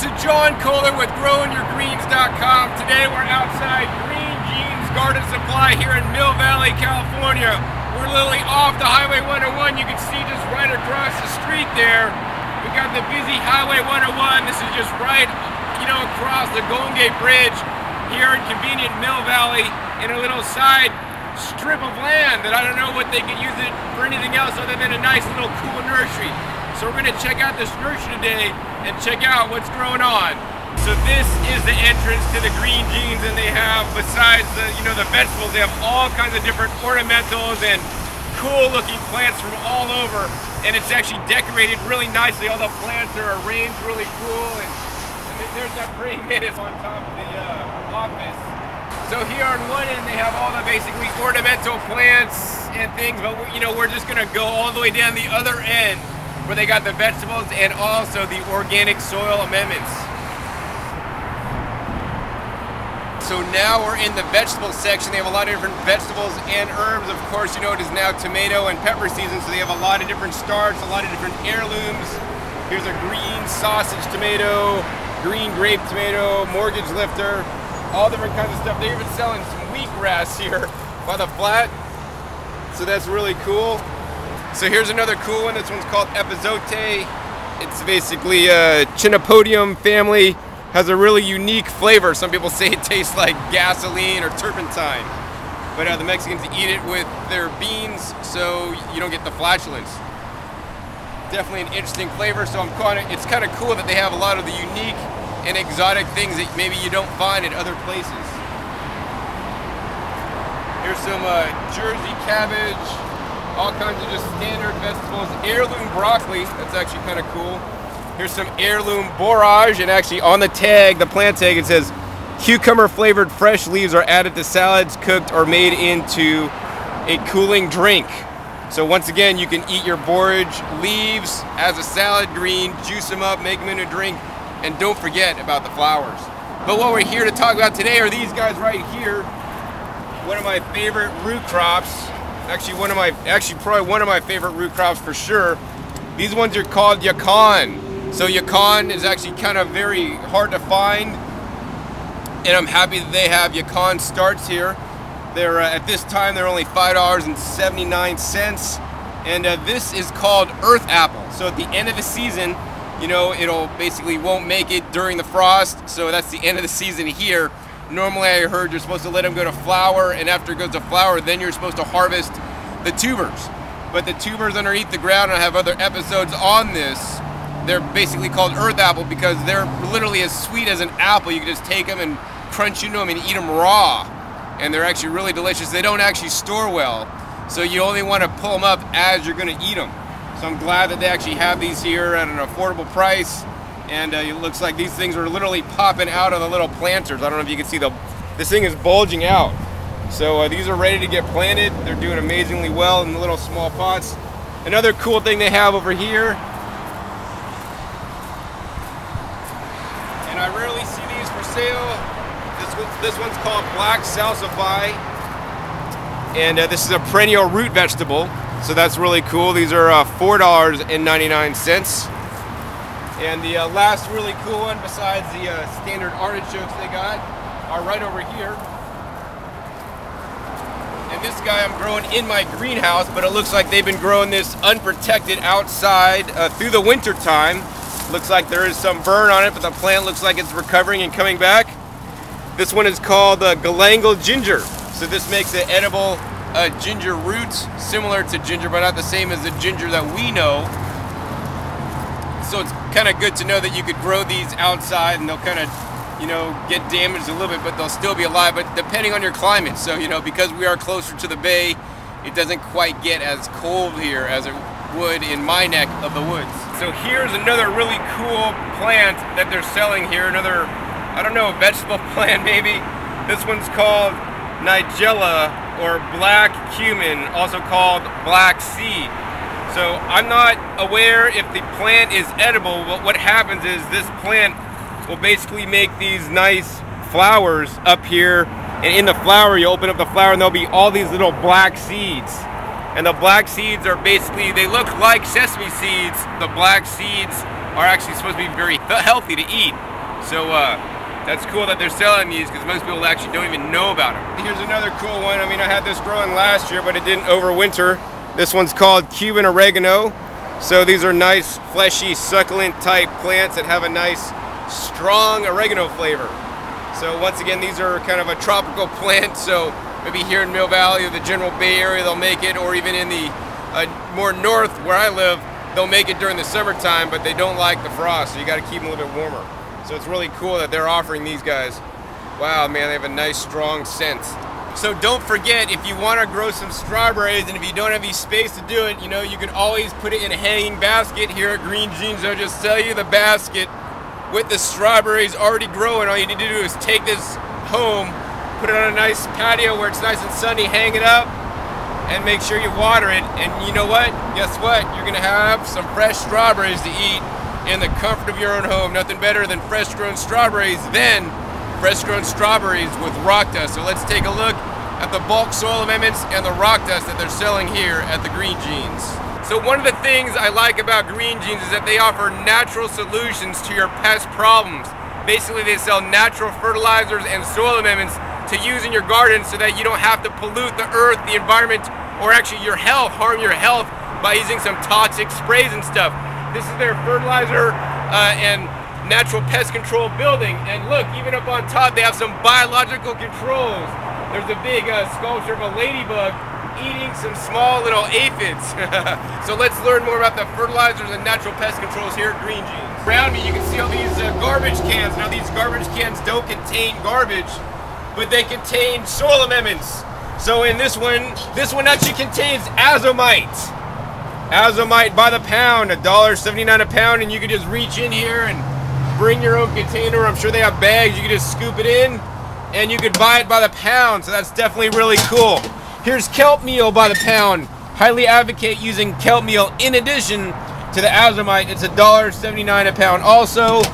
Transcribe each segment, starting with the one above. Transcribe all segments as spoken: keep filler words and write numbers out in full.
this is John Kohler with growing your greens dot com. Today we're outside Green Genes Garden Supply here in Mill Valley, California. We're literally off the Highway one oh one. You can see just right across the street there. We got the busy Highway one oh one. This is just right, you know, across the Golden Gate Bridge here in convenient Mill Valley in a little side strip of land that I don't know what they could use it for anything else other than a nice little cool nursery. So we're going to check out this nursery today and check out what's growing on. So this is the entrance to the Green Genes, and they have, besides the, you know, the vegetables, they have all kinds of different ornamentals and cool looking plants from all over, and it's actually decorated really nicely. All the plants are arranged really cool, and, and there's that praying mantis on top of the uh, office. So here on one end they have all the basically ornamental plants and things, but you know, we're just going to go all the way down the other end where they got the vegetables and also the organic soil amendments. So now we're in the vegetable section. They have a lot of different vegetables and herbs. Of course, you know, it is now tomato and pepper season, so they have a lot of different starts, a lot of different heirlooms. Here's a green sausage tomato, green grape tomato, mortgage lifter, all different kinds of stuff. They're even selling some wheatgrass here by the flat, so that's really cool. So here's another cool one. This one's called Epizote. It's basically a Chenopodium family. Has a really unique flavor. Some people say it tastes like gasoline or turpentine. But uh, the Mexicans eat it with their beans, so you don't get the flatulence. Definitely an interesting flavor. So I'm kind of, it's kind of cool that they have a lot of the unique and exotic things that maybe you don't find in other places. Here's some uh, Jersey cabbage. All kinds of just standard vegetables. Heirloom broccoli, that's actually kind of cool. Here's some heirloom borage, and actually on the tag, the plant tag, it says cucumber flavored fresh leaves are added to salads, cooked, or made into a cooling drink. So once again, you can eat your borage leaves as a salad green, juice them up, make them into a drink, and don't forget about the flowers. But what we're here to talk about today are these guys right here. One of my favorite root crops. Actually, one of my, actually probably one of my favorite root crops for sure. These ones are called yacon. So yacon is actually kind of very hard to find, and I'm happy that they have yacon starts here. They're uh, at this time they're only five dollars and seventy-nine cents, and uh, this is called earth apple. So at the end of the season, you know, it'll basically won't make it during the frost. So that's the end of the season here. Normally I heard you're supposed to let them go to flower, and after it goes to flower, then you're supposed to harvest the tubers. But the tubers underneath the ground, and I have other episodes on this, they're basically called earth apple because they're literally as sweet as an apple. You can just take them and crunch into them and eat them raw. And they're actually really delicious. They don't actually store well, so you only want to pull them up as you're going to eat them. So I'm glad that they actually have these here at an affordable price. And uh, it looks like these things are literally popping out of the little planters. I don't know if you can see the, this thing is bulging out. So uh, these are ready to get planted. They're doing amazingly well in the little small pots. Another cool thing they have over here, and I rarely see these for sale. This, one, this one's called Black Salsify. And uh, this is a perennial root vegetable. So that's really cool. These are uh, four dollars and ninety-nine cents. And the uh, last really cool one, besides the uh, standard artichokes they got, are right over here. And this guy I'm growing in my greenhouse, but it looks like they've been growing this unprotected outside uh, through the winter time. Looks like there is some burn on it, but the plant looks like it's recovering and coming back. This one is called uh, galangal ginger. So this makes an edible uh, ginger root, similar to ginger, but not the same as the ginger that we know. So it's kind of good to know that you could grow these outside and they'll kind of, you know, get damaged a little bit, but they'll still be alive, but depending on your climate. So, you know, because we are closer to the bay, it doesn't quite get as cold here as it would in my neck of the woods. So here's another really cool plant that they're selling here. Another, I don't know, vegetable plant maybe. This one's called Nigella, or black cumin, also called black seed. So I'm not aware if the plant is edible, but what happens is this plant will basically make these nice flowers up here, and in the flower you open up the flower and there'll be all these little black seeds. And the black seeds are basically, they look like sesame seeds. The black seeds are actually supposed to be very healthy to eat. So uh, that's cool that they're selling these, because most people actually don't even know about them. Here's another cool one. I mean, I had this growing last year, but it didn't overwinter. This one's called Cuban oregano. So these are nice, fleshy, succulent type plants that have a nice, strong oregano flavor. So once again, these are kind of a tropical plant. So maybe here in Mill Valley or the general Bay Area, they'll make it, or even in the uh, more north where I live, they'll make it during the summertime, but they don't like the frost, so you got to keep them a little bit warmer. So it's really cool that they're offering these guys. Wow, man, they have a nice, strong scent. So don't forget, if you want to grow some strawberries, and if you don't have any space to do it, you know, you can always put it in a hanging basket. Here at Green Genes, they'll just sell you the basket with the strawberries already growing. All you need to do is take this home, put it on a nice patio where it's nice and sunny, hang it up, and make sure you water it. And you know what? Guess what? You're gonna have some fresh strawberries to eat in the comfort of your own home. Nothing better than fresh grown strawberries than fresh grown strawberries with rock dust. So let's take a look at the bulk soil amendments and the rock dust that they're selling here at the Green Genes. So one of the things I like about Green Genes is that they offer natural solutions to your pest problems. Basically, they sell natural fertilizers and soil amendments to use in your garden so that you don't have to pollute the earth, the environment, or actually your health, harm your health by using some toxic sprays and stuff. This is their fertilizer uh, and natural pest control building. And look, even up on top, they have some biological controls. There's a big uh, sculpture of a ladybug eating some small little aphids. So let's learn more about the fertilizers and natural pest controls here at Green Genes. Around me you can see all these uh, garbage cans. Now these garbage cans don't contain garbage, but they contain soil amendments. So in this one, this one actually contains azomite. Azomite by the pound, a dollar seventy-nine a pound, and you can just reach in here and bring your own container. I'm sure they have bags, you can just scoop it in, and you could buy it by the pound, so that's definitely really cool. Here's kelp meal by the pound. Highly advocate using kelp meal in addition to the azomite. It's a dollar seventy-nine a pound. Also,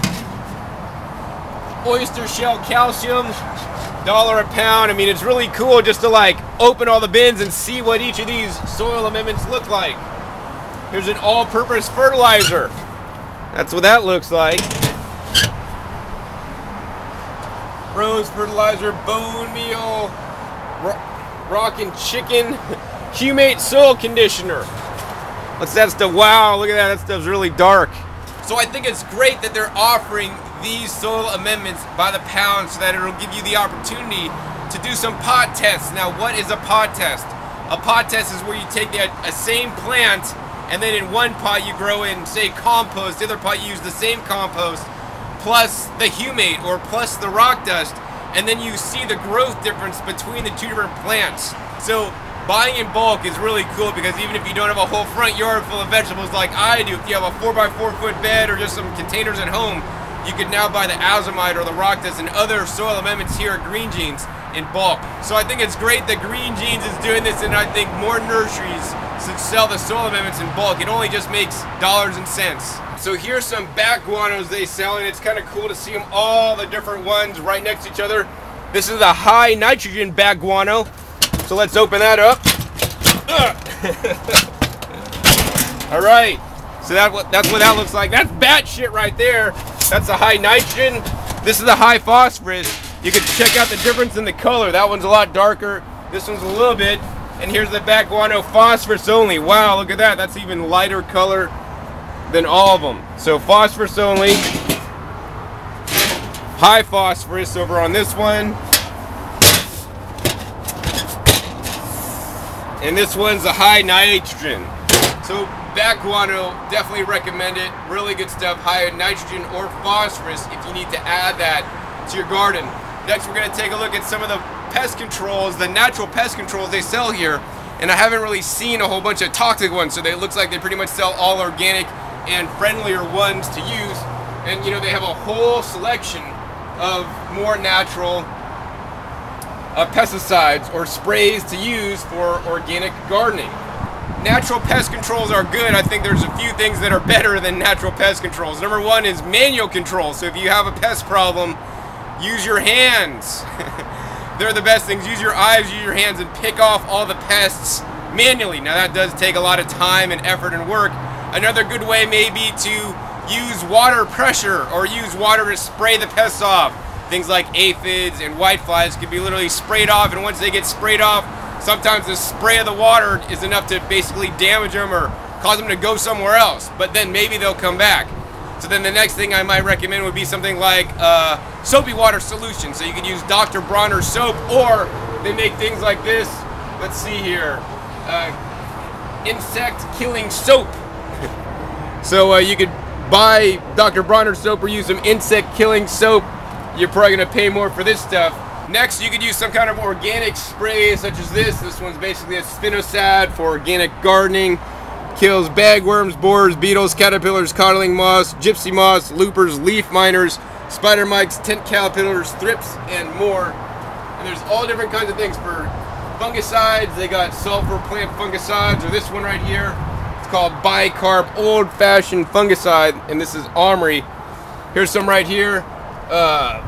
oyster shell calcium, dollar a pound. I mean, it's really cool just to like open all the bins and see what each of these soil amendments look like. Here's an all-purpose fertilizer. That's what that looks like. Rose fertilizer, bone meal, rockin' chicken, humate soil conditioner. What's that stuff? Wow, look at that. That stuff's really dark. So I think it's great that they're offering these soil amendments by the pound so that it'll give you the opportunity to do some pot tests. Now, what is a pot test? A pot test is where you take the a same plant and then in one pot you grow in, say, compost. The other pot you use the same compost plus the humate or plus the rock dust, and then you see the growth difference between the two different plants. So buying in bulk is really cool because even if you don't have a whole front yard full of vegetables like I do, if you have a four by four foot bed or just some containers at home, you could now buy the azomite or the rock dust and other soil amendments here at Green Genes in bulk. So I think it's great that Green Genes is doing this, and I think more nurseries should sell the soil amendments in bulk. It only just makes dollars and cents. So here's some bat guanos they sell, and it's kind of cool to see them all the different ones right next to each other. This is a high nitrogen bat guano. So let's open that up. All right. So that that's what that looks like. That's bat shit right there. That's a high nitrogen. This is a high phosphorus. You can check out the difference in the color. That one's a lot darker. This one's a little bit. And here's the bat guano phosphorus only. Wow, look at that. That's even lighter color than all of them. So phosphorus only. High phosphorus over on this one. And this one's a high nitrogen. So bat guano, definitely recommend it. Really good stuff. High nitrogen or phosphorus if you need to add that to your garden. Next, we're going to take a look at some of the pest controls, the natural pest controls they sell here. And I haven't really seen a whole bunch of toxic ones, so they, it looks like they pretty much sell all organic and friendlier ones to use. And you know, they have a whole selection of more natural uh, pesticides or sprays to use for organic gardening. Natural pest controls are good. I think there's a few things that are better than natural pest controls. Number one is manual control. So if you have a pest problem, use your hands. They're the best things. Use your eyes, use your hands, and pick off all the pests manually. Now that does take a lot of time and effort and work. Another good way may be to use water pressure or use water to spray the pests off. Things like aphids and whiteflies can be literally sprayed off, and once they get sprayed off, sometimes the spray of the water is enough to basically damage them or cause them to go somewhere else, but then maybe they'll come back. So then the next thing I might recommend would be something like uh, soapy water solution. So you could use Doctor Bronner soap, or they make things like this. Let's see here. Uh, insect killing soap. So uh, you could buy Doctor Bronner soap or use some insect killing soap. You're probably gonna pay more for this stuff. Next, you could use some kind of organic spray such as this. This one's basically a spinosad for organic gardening. Kills bagworms, borers, beetles, caterpillars, codling moths, gypsy moths, loopers, leaf miners, spider mites, tent caterpillars, thrips, and more. And there's all different kinds of things for fungicides. They got sulfur plant fungicides, or this one right here. It's called bicarb old-fashioned fungicide, and this is Omri. Here's some right here. Uh,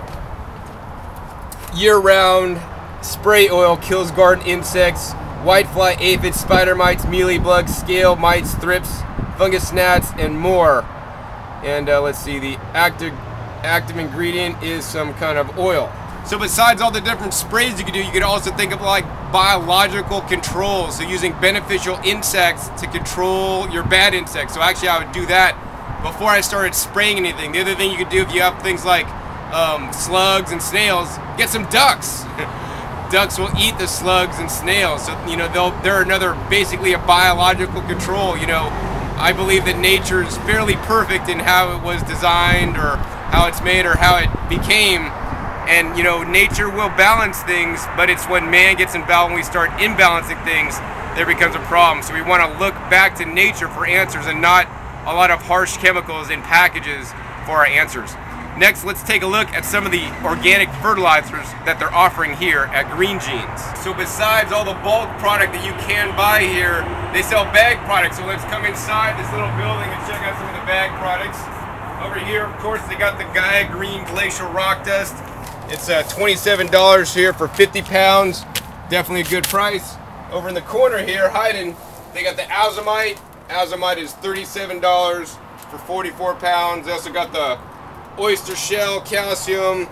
year-round spray oil kills garden insects. Whitefly, aphids, spider mites, mealybugs, scale mites, thrips, fungus gnats, and more. And uh, let's see, the active active ingredient is some kind of oil. So besides all the different sprays you can do, you could also think of like biological control. So using beneficial insects to control your bad insects. So actually I would do that before I started spraying anything. The other thing you could do if you have things like um, slugs and snails, get some ducks. Ducks will eat the slugs and snails, so you know they'll they're another basically a biological control. You know, I believe that nature is fairly perfect in how it was designed, or how it's made, or how it became. And you know, nature will balance things, but it's when man gets involved, when we start imbalancing things, there becomes a problem. So we want to look back to nature for answers, and not a lot of harsh chemicals in packages for our answers. Next, let's take a look at some of the organic fertilizers that they're offering here at Green Genes. So besides all the bulk product that you can buy here, they sell bag products. So let's come inside this little building and check out some of the bag products. Over here, of course, they got the Gaia Green Glacial Rock Dust. It's uh, twenty-seven dollars here for fifty pounds. Definitely a good price. Over in the corner here, hiding, they got the Azomite. Azomite is thirty-seven dollars for forty-four pounds. They also got the oyster shell, calcium,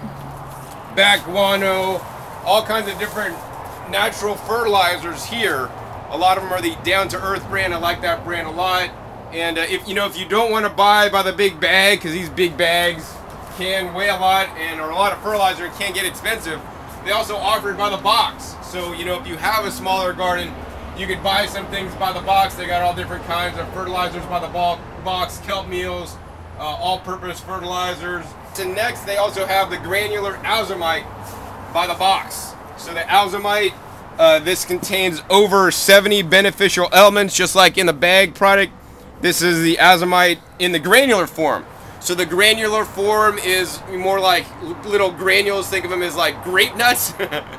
back guano, all kinds of different natural fertilizers here. A lot of them are the Down to Earth brand. I like that brand a lot. And uh, if you know, if you don't want to buy by the big bag, because these big bags can weigh a lot and or a lot of fertilizer and can get expensive, they also offer it by the box. So you know, if you have a smaller garden, you could buy some things by the box. They got all different kinds of fertilizers by the box, kelp meals, Uh, all-purpose fertilizers. And next, they also have the granular Azomite by the box. So the Azomite, uh, this contains over seventy beneficial elements, just like in the bag product. This is the Azomite in the granular form. So the granular form is more like little granules. Think of them as like grape nuts,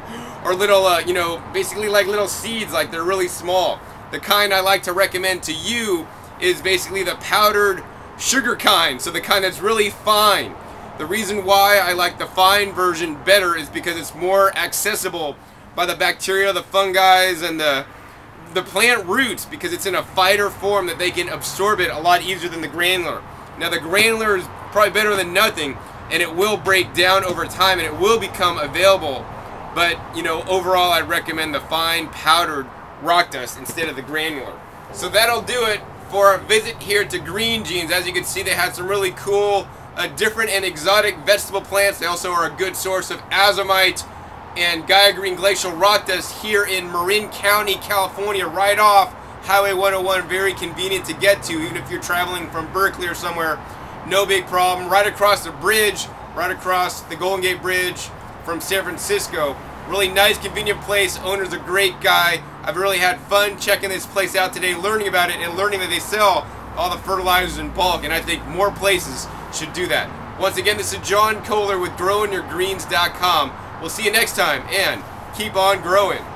or little, uh, you know, basically like little seeds. Like they're really small. The kind I like to recommend to you is basically the powdered sugar kind, so the kind that's really fine. The reason why I like the fine version better is because it's more accessible by the bacteria, the fungi, and the the plant roots, because it's in a finer form that they can absorb it a lot easier than the granular. Now the granular is probably better than nothing, and it will break down over time and it will become available, but you know, overall I'd recommend the fine powdered rock dust instead of the granular. So that'll do it for our visit here to Green Genes. As you can see, they have some really cool, uh, different and exotic vegetable plants. They also are a good source of Azomite and Gaia Green Glacial Rock Dust here in Marin County, California, right off Highway one oh one. Very convenient to get to, even if you're traveling from Berkeley or somewhere. No big problem. Right across the bridge, right across the Golden Gate Bridge from San Francisco. Really nice, convenient place. Owner's a great guy. I've really had fun checking this place out today, learning about it, and learning that they sell all the fertilizers in bulk, and I think more places should do that. Once again, this is John Kohler with growing your greens dot com. We'll see you next time, and keep on growing.